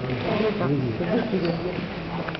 C'est ça. C'est ça ce que je veux dire.